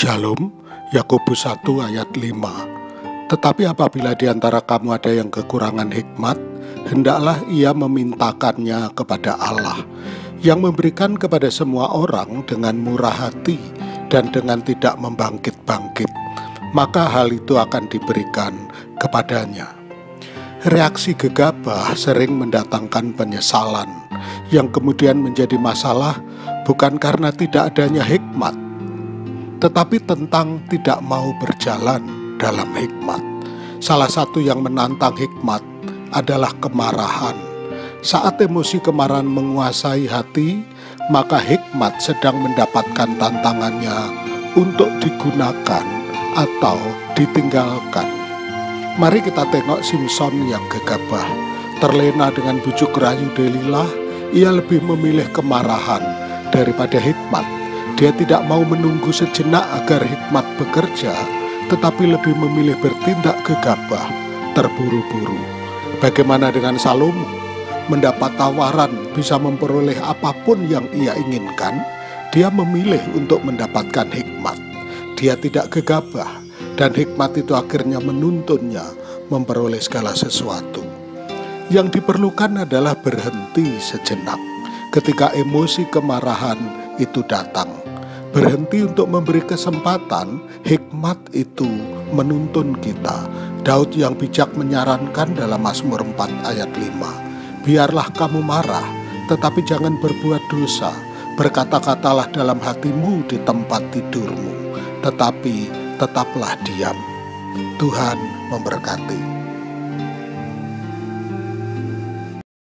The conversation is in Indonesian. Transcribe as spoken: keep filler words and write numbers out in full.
Shalom, Yakobus satu ayat lima. Tetapi apabila di antara kamu ada yang kekurangan hikmat, hendaklah ia memintakannya kepada Allah, yang memberikan kepada semua orang dengan murah hati dan dengan tidak membangkit-bangkit, maka hal itu akan diberikan kepadanya. Reaksi gegabah sering mendatangkan penyesalan, yang kemudian menjadi masalah bukan karena tidak adanya hikmat, tetapi tentang tidak mau berjalan dalam hikmat. Salah satu yang menantang hikmat adalah kemarahan. Saat emosi kemarahan menguasai hati, maka hikmat sedang mendapatkan tantangannya untuk digunakan atau ditinggalkan. Mari kita tengok Simson yang gegabah. Terlena dengan bujuk rayu Delilah, ia lebih memilih kemarahan daripada hikmat. Dia tidak mau menunggu sejenak agar hikmat bekerja, tetapi lebih memilih bertindak gegabah, terburu-buru. Bagaimana dengan Salomo? Mendapat tawaran bisa memperoleh apapun yang ia inginkan, dia memilih untuk mendapatkan hikmat. Dia tidak gegabah, dan hikmat itu akhirnya menuntunnya memperoleh segala sesuatu. Yang diperlukan adalah berhenti sejenak ketika emosi kemarahan itu datang. Berhenti untuk memberi kesempatan hikmat itu menuntun kita. Daud yang bijak menyarankan dalam Mazmur empat ayat lima, biarlah kamu marah, tetapi jangan berbuat dosa. Berkata-katalah dalam hatimu di tempat tidurmu, tetapi tetaplah diam. Tuhan memberkati.